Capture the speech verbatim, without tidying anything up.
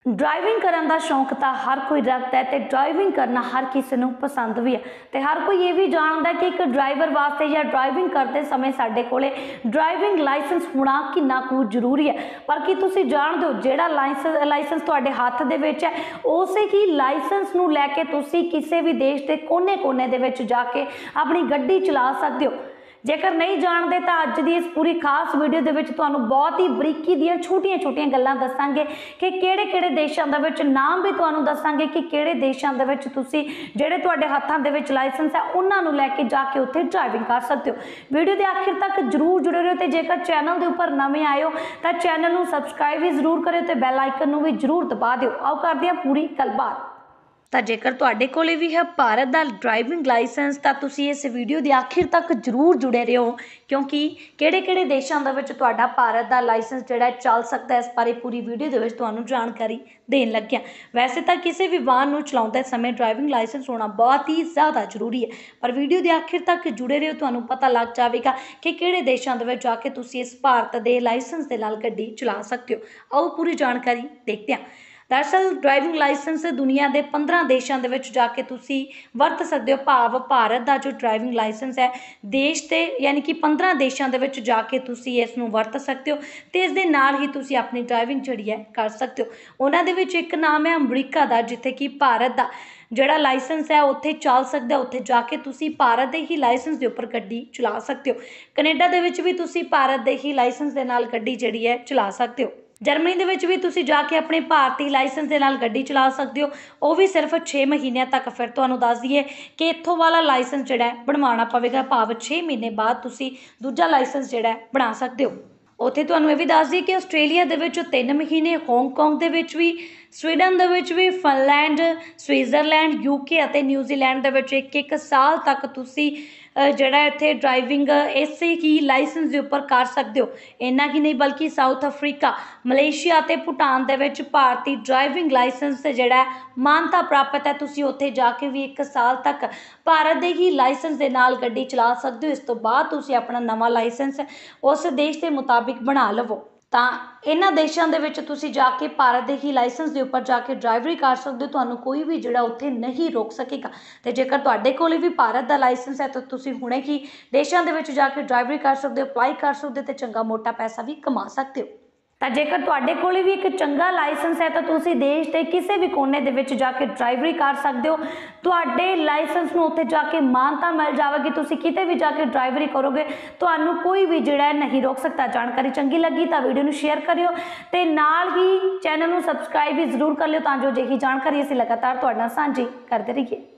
Driving करन दा शौक तो हर कोई रखता है तो ड्राइविंग करना हर किसी को पसंद भी है तो हर कोई ये भी जानता है कि एक ड्राइवर वास्ते या ड्राइविंग करते समय साडे कोले ड्राइविंग लाइसेंस होना कितना कुछ जरूरी है। पर कि तुसी जानते हो जेड़ा लाइसेंस लाइसेंस तुहाडे हाथ दे विच है उसे ही लाइसेंस नूं लैके तुसी किसी भी देश के कोने कोने दे विच जाके अपनी गड्डी चला सकते हो। जेकर नहीं जानते तो अज की इस पूरी खास वीडियो के विच तुहानूं बहुत ही बरीकी दी छोटिया छोटिया गल्लां दसांगे कि किहड़े किहड़े देशों दे विच नाम भी तुहानूं दसांगे कि किहड़े देशों दे विच तुसीं जिहड़े तुहाडे हत्थां दे विच लाइसेंस है उन्हां नूं लैके जाके उत्थे ड्राइविंग कर सकते हो। वीडियो के आखिर तक जरूर जुड़े रहो तो जेकर चैनल के उपर नवे आए हो तो चैनल नूं सबसक्राइब भी जरूर करियो तो बैल आइकन नूं भी जरूर दबा दिओ। आओ करदे हां पूरी गलबात। तो जेकर तुहाडे कोले भी है भारत का ड्राइविंग लाइसेंस तो तुसी इस वीडियो के आखिर तक जरूर जुड़े रहो क्योंकि किहड़े किहड़े देशों के विच तुहाडा भारत का लाइसेंस जिहड़ा चल सकता है इस बारे पूरी वीडियो के विच तुहानूं जानकारी देन लग्या। वैसे तो किसी भी वाहन नूं चलाउंदे समय ड्राइविंग लाइसेंस होना बहुत ही ज़्यादा जरूरी है पर वीडियो के आखिर तक जुड़े रहो तुहानूं पता लग जाएगा कि किहड़े देशों के विच जाके तुसी इस भारत के लाइसेंस के नाल गड्डी चला सकते हो। आओ पूरी जानकारी देखते हैं। दरअसल ड्राइविंग लाइसेंस दुनिया के पंद्रह देशों के विच जाके तुसी वरत सकते हो। भाव भारत का जो ड्राइविंग लाइसेंस है देश के यानी कि पंद्रह देशों के विच जाके तुसी इस नूं वरत सकते हो तो इस दे नाल ही तुसी अपनी ड्राइविंग जिहड़ी है कर सकते हो। उन्हां दे विच एक नाम है अमरीका का जिथे कि भारत का जिहड़ा लाइसेंस है उत्थे चल सकदा, उत्थे जाके तुसी भारत के ही लाइसेंस के उपर गड्डी चला सकते हो। कनेडा दे विच भी तुसी भारत के ही लाइसेंस के नाल गड्डी जिहड़ी है चला सकते हो। जर्मनी दे विच भी तुसी जाके अपने भारतीय लाइसेंस के नाल गड्डी चला सकते हो। वो भी सिर्फ छे महीनों तक। फिर तुहानूं दस दईए कि इत्थों वाला लाइसेंस जिहड़ा है बनवाना पवेगा, भाव छे महीने बाद तुसी दूजा लाइसेंस जिहड़ा है बना सकते हो। उत्थे तुहानूं ये भी दस दईए कि आस्ट्रेलिया दे विच तीन महीने, हांगकांग दे विच भी, स्वीडन दे विच भी, फिनलैंड, स्विट्जरलैंड, यूके और न्यूजीलैंड दे विच एक एक साल तक तुसी जिहड़ा इत्थे ड्राइविंग इसे ही लाइसेंस के उपर कर सकते हो। इन्ना ही नहीं बल्कि साउथ अफ्रीका, मलेशिया और भूटान दे विच भारतीय ड्राइविंग लाइसेंस जिहड़ा है मानता प्राप्त है। तुसी उत्थे जाके भी एक साल तक भारत के ही लाइसेंस के नाल गड्डी चला सकते हो। इस तो बाद तुसी अपना नवा लाइसेंस उस देश के मुताबिक बना लवो। तो इन्हां देशों के विच तुसी जाके भारत के ही लाइसेंस के उपर जाके ड्राइवरी कर सकते हो। तुहानूं कोई भी जिहड़ा उत्थे नहीं रोक सकेगा। तो जेकर तुहाडे कोल भी भारत का लाइसेंस है तो तुसी हुणे ही देशों के विच जाके ड्राइवरी कर सकते हो, अप्लाई कर सकते हो तो चंगा मोटा पैसा भी कमा सकते हो। तो जेकर तुहाडे कोल भी एक चंगा लाइसेंस है तो तुसी देश के किसी भी कोने दे विच जाके ड्राइवरी कर सकते हो। तुहाडे लाइसेंस नूं उत्थे जाके मानता मिल जाएगी। तुसी किते भी जाके ड्राइवरी करोगे तुहानूं कोई भी जिहड़ा नहीं रोक सकता। जानकारी चंगी लगी तो वीडियो नूं शेयर करियो ते नाल ही चैनल नूं सबसक्राइब भी जरूर कर लियो तां जो अजिही जानकारी असीं लगातार तुहाडे नाल सांझी करदे रहीए।